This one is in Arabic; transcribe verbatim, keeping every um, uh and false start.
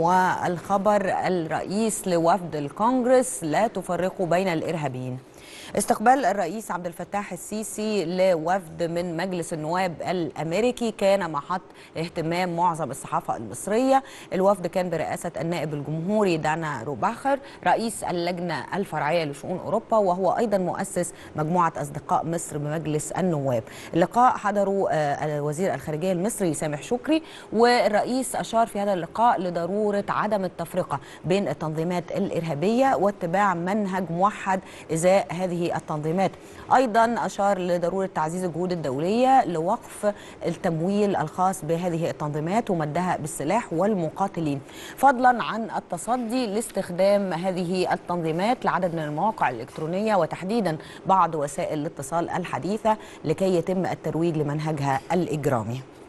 والخبر الرئيس لوفد الكونغرس: لا تفرقوا بين الإرهابيين. استقبال الرئيس عبد الفتاح السيسي لوفد من مجلس النواب الأمريكي كان محط اهتمام معظم الصحافة المصرية. الوفد كان برئاسة النائب الجمهوري دانا روباخر رئيس اللجنة الفرعية لشؤون أوروبا، وهو أيضا مؤسس مجموعة أصدقاء مصر بمجلس النواب. اللقاء حضروا وزير الخارجية المصري سامح شكري، والرئيس أشار في هذا اللقاء لضرورة عدم التفرقة بين التنظيمات الإرهابية واتباع منهج موحد إزاء هذه التنظيمات. أيضا أشار لضرورة تعزيز الجهود الدولية لوقف التمويل الخاص بهذه التنظيمات ومدها بالسلاح والمقاتلين، فضلا عن التصدي لاستخدام هذه التنظيمات لعدد من المواقع الإلكترونية وتحديدا بعض وسائل الاتصال الحديثة لكي يتم الترويج لمنهجها الإجرامي.